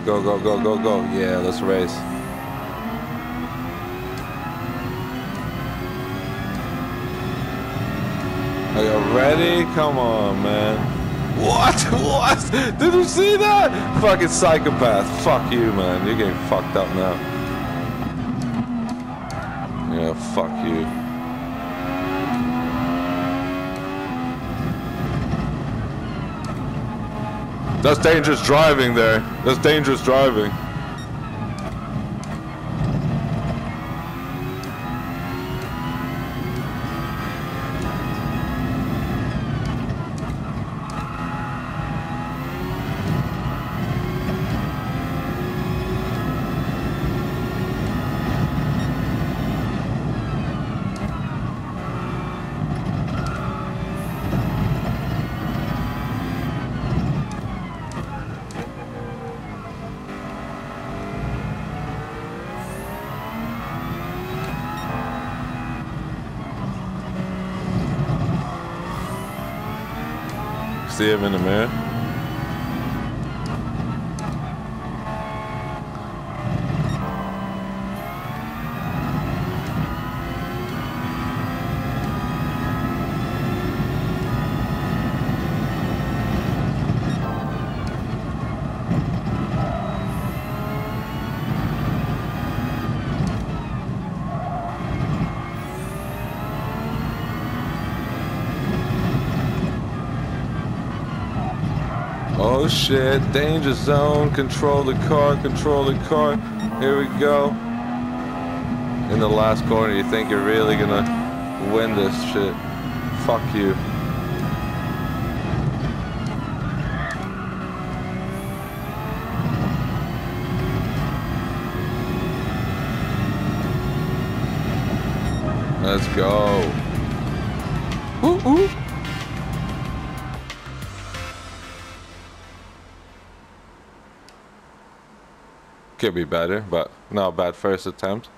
Go, go, go, go, go. Yeah, let's race. Are you ready? Come on, man. What? What? Did you see that? Fucking psychopath. Fuck you, man. You're getting fucked up now. Yeah, fuck you. That's dangerous driving there. That's dangerous driving. See him in the mirror. Oh shit, danger zone, control the car, here we go. In the last corner, you think you're really gonna win this shit. Fuck you. Let's go. Ooh, ooh. Could be better, but not a bad first attempt.